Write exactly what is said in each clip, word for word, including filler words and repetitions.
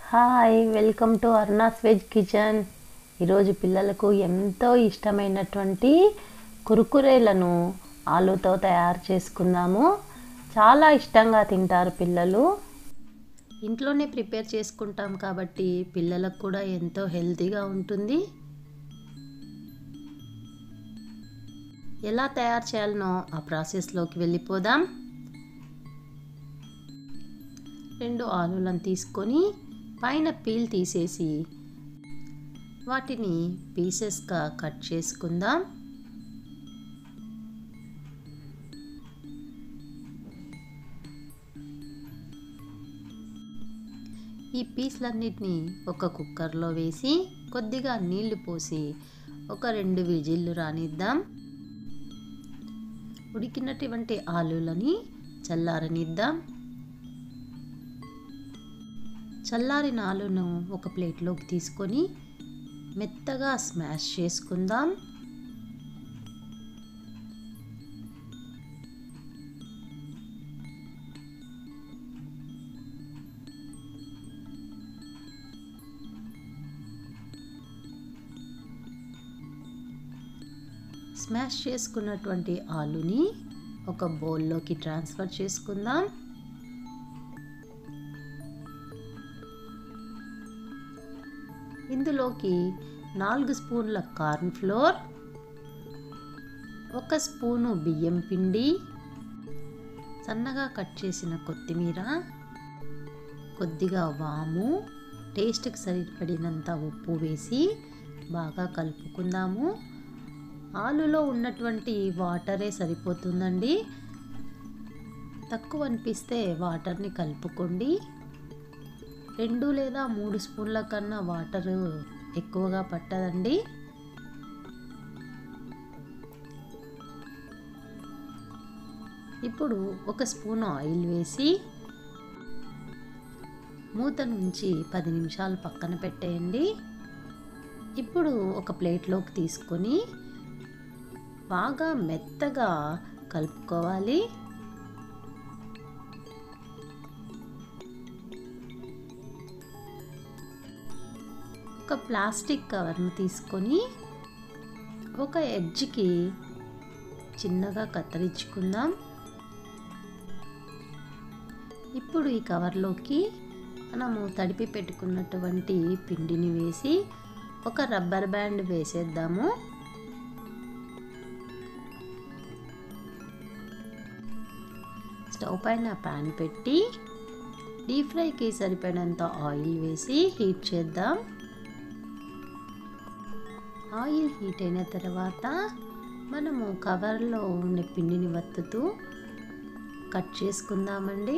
Hi welcome to అర్నాస్ veg kitchen. ఈరోజు పిల్లలకు ఎంతో ఇష్టమైనటువంటి కురుకురేలను ఆలుతో తయారు చేసుకుందాము. చాలా ఇష్టంగా తింటారు పిల్లలు. ఇంట్లోనే ప్రిపేర్ చేసుకుంటాం కాబట్టి పిల్లలకు కూడా ఎంతో హెల్తీగా ఉంటుంది. ఎలా తయారు చేయాలనో ఆ ప్రాసెస్లోకి వెళ్ళిపోదాం. రెండు ఆలులను తీసుకొని పైన పీల్ తీసేసి వాటిని పీసెస్గా కట్ చేసుకుందాం. ఈ పీస్లన్నిటిని ఒక కుక్కర్లో వేసి కొద్దిగా నీళ్లు పోసి ఒక రెండు విజిల్లు రానిద్దాం. ఉడికినటువంటి ఆలులని చల్లారనిద్దాం. చల్లారిన ఆలును ఒక ప్లేట్లోకి తీసుకొని మెత్తగా స్మాష్ చేసుకుందాం. స్మాష్ చేసుకున్నటువంటి ఆలుని ఒక బౌల్లోకి ట్రాన్స్ఫర్ చేసుకుందాం. ఇందులోకి నాలుగు స్పూన్ల కార్న్ ఫ్లోర్, ఒక స్పూను బియ్యం పిండి, సన్నగా కట్ చేసిన కొత్తిమీర, కొద్దిగా వాము, టేస్ట్కి సరిపడినంత ఉప్పు వేసి బాగా కలుపుకుందాము. ఆలులో ఉన్నటువంటి వాటరే సరిపోతుందండి. తక్కువ అనిపిస్తే వాటర్ని కలుపుకోండి. రెండు లేదా మూడు స్పూన్ల కన్నా వాటర్ ఎక్కువగా పట్టదండి. ఇప్పుడు ఒక స్పూన్ ఆయిల్ వేసి మూత నుంచి పది నిమిషాలు పక్కన పెట్టేయండి. ఇప్పుడు ఒక ప్లేట్లోకి తీసుకొని బాగా మెత్తగా కలుపుకోవాలి. ఒక ప్లాస్టిక్ కవర్ను తీసుకొని ఒక ఎడ్జ్కి చిన్నగా కత్తిరించుకుందాం. ఇప్పుడు ఈ కవర్లోకి మనము తడిపి పెట్టుకున్నటువంటి పిండిని వేసి ఒక రబ్బర్ బ్యాండ్ వేసేద్దాము. స్టవ్ పైన ప్యాన్ పెట్టి డీప్ ఫ్రైకి సరిపడినంత ఆయిల్ వేసి హీట్ చేద్దాం. ఆయిల్ హీట్ అయిన తర్వాత మనము కవర్లో ఉండే పిండిని వత్తుతూ కట్ చేసుకుందామండి.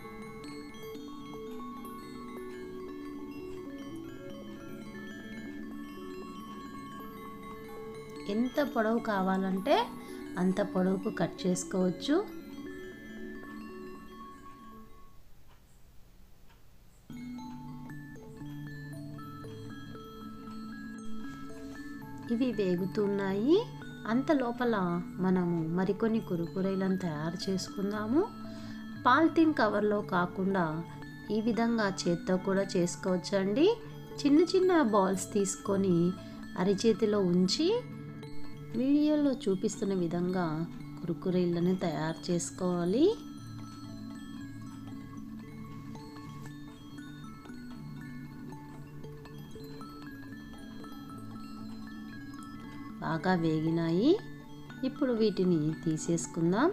ఎంత పొడవు కావాలంటే అంత పొడవుకు కట్ చేసుకోవచ్చు. ఇవి వేగుతున్నాయి. అంత లోపల మనము మరికొన్ని కురుకురేలను తయారు చేసుకుందాము. పాలిథిన్ కవర్లో కాకుండా ఈ విధంగా చేత్తో కూడా చేసుకోవచ్చండి. చిన్న చిన్న బాల్స్ తీసుకొని అరిచేతిలో ఉంచి వీడియోలో చూపిస్తున్న విధంగా కురుకురేలను తయారు చేసుకోవాలి. బాగా వేగినాయి. ఇప్పుడు వీటిని తీసేసుకుందాం.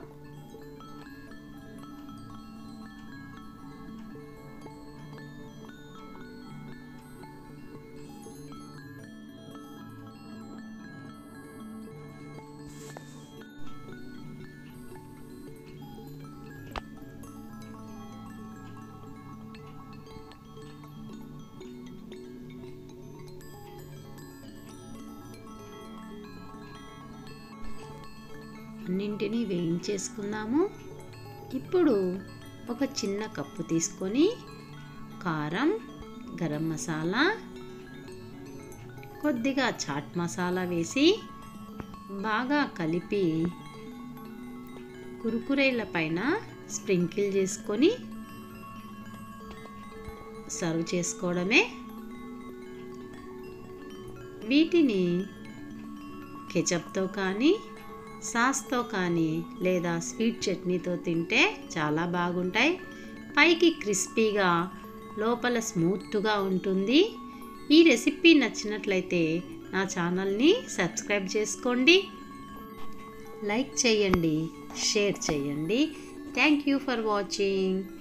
అన్నింటినీ వేయించేసుకుందాము. ఇప్పుడు ఒక చిన్న కప్పు తీసుకొని కారం, గరం మసాలా, కొద్దిగా చాట్ మసాలా వేసి బాగా కలిపి కురుకురేల పైన స్ప్రింకిల్ చేసుకొని సర్వ్ చేసుకోవడమే. వీటిని కెచప్తో కానీ సాస్తో కానీ లేదా స్వీట్ చట్నీతో తింటే చాలా బాగుంటాయి. పైకి క్రిస్పీగా లోపల స్మూత్గా ఉంటుంది. ఈ రెసిపీ నచ్చినట్లయితే నా ఛానల్ని సబ్స్క్రైబ్ చేసుకోండి, లైక్ చేయండి, షేర్ చేయండి. Thank you for watching.